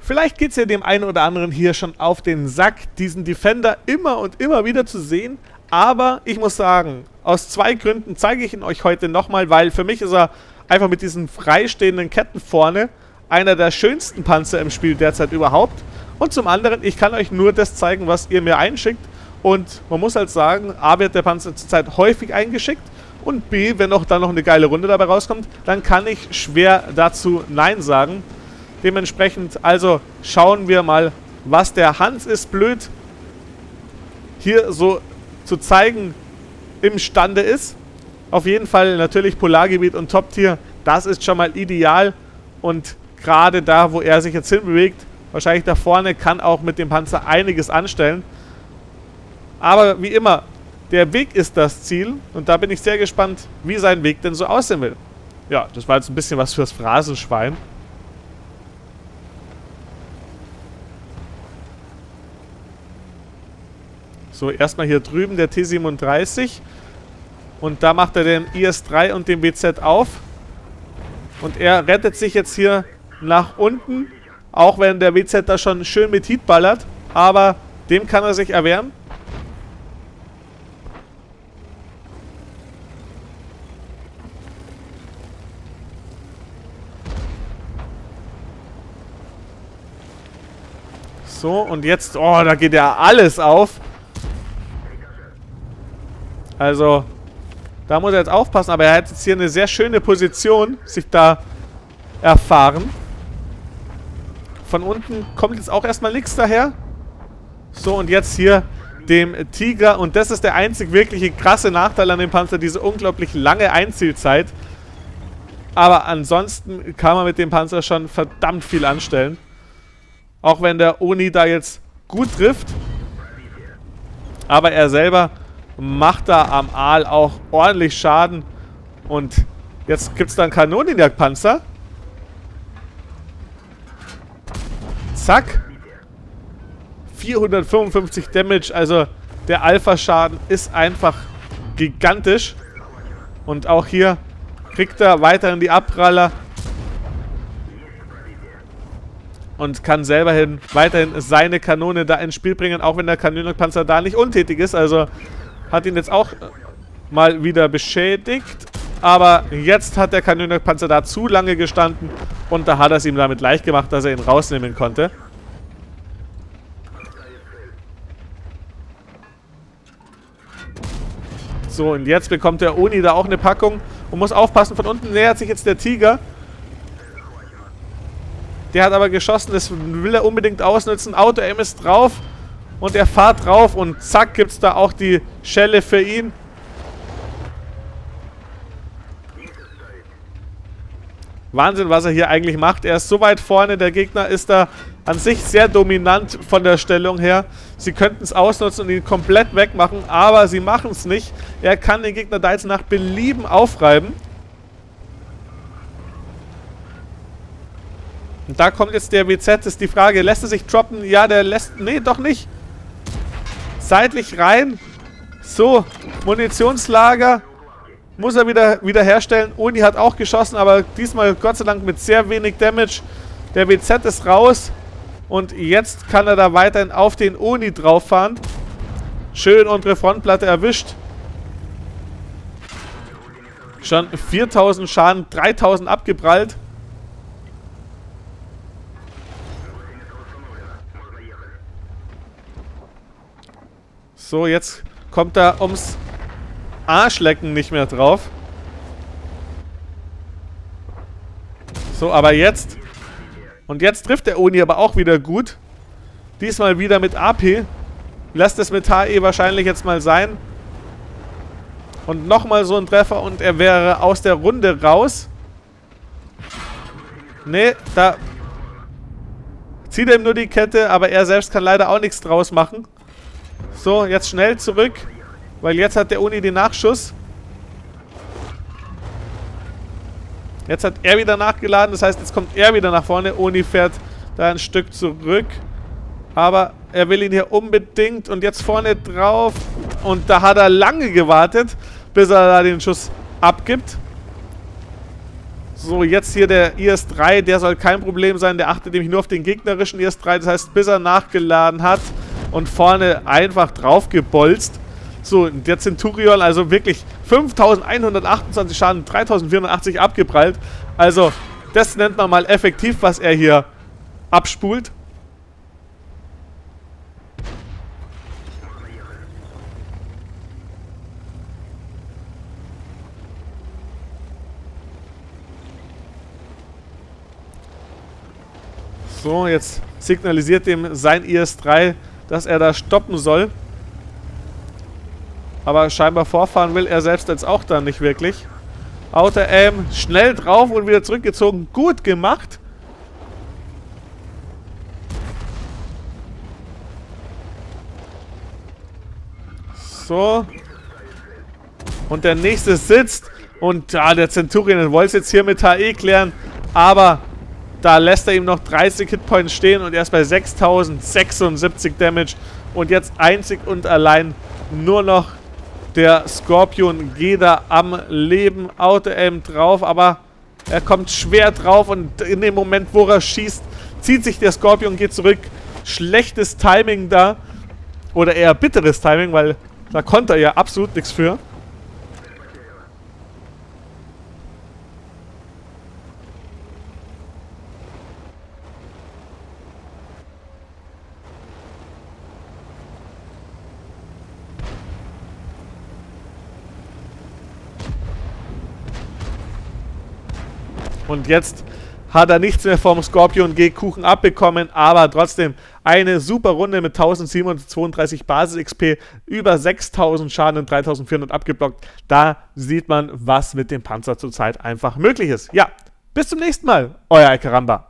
Vielleicht geht es ja dem einen oder anderen hier schon auf den Sack, diesen Defender immer und immer wieder zu sehen. Aber ich muss sagen, aus 2 Gründen zeige ich ihn euch heute nochmal, weil für mich ist er einfach mit diesen freistehenden Ketten vorne einer der schönsten Panzer im Spiel derzeit überhaupt. Und zum anderen, ich kann euch nur das zeigen, was ihr mir einschickt. Und man muss halt sagen, A wird der Panzer zurzeit häufig eingeschickt und B, wenn auch dann noch eine geile Runde dabei rauskommt, dann kann ich schwer dazu Nein sagen. Dementsprechend, also schauen wir mal, was der Hans ist blöd hier so zu zeigen imstande ist. Auf jeden Fall natürlich Polargebiet und Top-Tier, das ist schon mal ideal. Und gerade da, wo er sich jetzt hinbewegt, wahrscheinlich da vorne, kann auch mit dem Panzer einiges anstellen. Aber wie immer, der Weg ist das Ziel. Und da bin ich sehr gespannt, wie sein Weg denn so aussehen will. Ja, das war jetzt ein bisschen was fürs Phrasenschwein. So, erstmal hier drüben der T37. Und da macht er den IS-3 und den BZ auf. Und er rettet sich jetzt hier nach unten. Auch wenn der BZ da schon schön mit Heat ballert. Aber dem kann er sich erwehren. So, und jetzt, oh, da geht ja alles auf. Also, da muss er jetzt aufpassen, aber er hat jetzt hier eine sehr schöne Position sich da erfahren. Von unten kommt jetzt auch erstmal nichts daher. So, und jetzt hier dem Tiger. Und das ist der einzig wirkliche krasse Nachteil an dem Panzer, diese unglaublich lange Einzielzeit. Aber ansonsten kann man mit dem Panzer schon verdammt viel anstellen. Auch wenn der Oni da jetzt gut trifft. Aber er selber macht da am Aal auch ordentlich Schaden. Und jetzt gibt es dann Kanonenjagdpanzer. Zack. 455 Damage. Also der Alpha-Schaden ist einfach gigantisch. Und auch hier kriegt er weiterhin die Abpraller. Und kann selber weiterhin seine Kanone da ins Spiel bringen, auch wenn der Kanonenpanzer da nicht untätig ist. Also hat ihn jetzt auch mal wieder beschädigt. Aber jetzt hat der Kanonenpanzer da zu lange gestanden. Und da hat er es ihm damit leicht gemacht, dass er ihn rausnehmen konnte. So, und jetzt bekommt der Oni da auch eine Packung. Und muss aufpassen, von unten nähert sich jetzt der Tiger. Der hat aber geschossen, das will er unbedingt ausnutzen. Auto-Aim ist drauf und er fährt drauf und zack, gibt es da auch die Schelle für ihn. Wahnsinn, was er hier eigentlich macht. Er ist so weit vorne, der Gegner ist da an sich sehr dominant von der Stellung her. Sie könnten es ausnutzen und ihn komplett wegmachen, aber sie machen es nicht. Er kann den Gegner da jetzt nach Belieben aufreiben. Und da kommt jetzt der WZ, ist die Frage, lässt er sich droppen? Ja, der lässt... Nee, doch nicht. Seitlich rein. So, Munitionslager. Muss er wieder herstellen. Oni hat auch geschossen, aber diesmal Gott sei Dank mit sehr wenig Damage. Der WZ ist raus. Und jetzt kann er da weiterhin auf den Oni drauf fahren. Schön untere Frontplatte erwischt. Schon 4000 Schaden, 3000 abgeprallt. So, jetzt kommt er ums Arschlecken nicht mehr drauf. So, aber jetzt. Und jetzt trifft der Oni aber auch wieder gut. Diesmal wieder mit AP. Lässt es mit HE wahrscheinlich jetzt mal sein. Und nochmal so ein Treffer und er wäre aus der Runde raus. Nee, da zieht er ihm nur die Kette, aber er selbst kann leider auch nichts draus machen. So, jetzt schnell zurück, weil jetzt hat der Oni den Nachschuss. Jetzt hat er wieder nachgeladen, das heißt, jetzt kommt er wieder nach vorne. Oni fährt da ein Stück zurück, aber er will ihn hier unbedingt und jetzt vorne drauf. Und da hat er lange gewartet, bis er da den Schuss abgibt. So, jetzt hier der IS-3, der soll kein Problem sein. Der achtet nämlich nur auf den gegnerischen IS-3. Das heißt, bis er nachgeladen hat und vorne einfach draufgebolzt. So, der Centurion, also wirklich 5128 Schaden, 3480 abgeprallt. Also, das nennt man mal effektiv, was er hier abspult. So, jetzt signalisiert dem sein IS-3, dass er da stoppen soll. Aber scheinbar vorfahren will er selbst jetzt auch dann nicht wirklich. Auto-Aim, schnell drauf und wieder zurückgezogen. Gut gemacht. So. Und der nächste sitzt. Und ja, der Centurion wollte es jetzt hier mit HE klären. Aber da lässt er ihm noch 30 Hitpoints stehen und er ist bei 6076 Damage. Und jetzt einzig und allein nur noch der Scorpion geht da am Leben. Auto-Aim drauf, aber er kommt schwer drauf und in dem Moment, wo er schießt, zieht sich der Scorpion, geht zurück. Schlechtes Timing da. Oder eher bitteres Timing, weil da konnte er ja absolut nichts für. Und jetzt hat er nichts mehr vom Scorpion G-Kuchen abbekommen, aber trotzdem eine super Runde mit 1732 Basis-XP, über 6000 Schaden und 3400 abgeblockt. Da sieht man, was mit dem Panzer zurzeit einfach möglich ist. Ja, bis zum nächsten Mal, euer Alcaramba.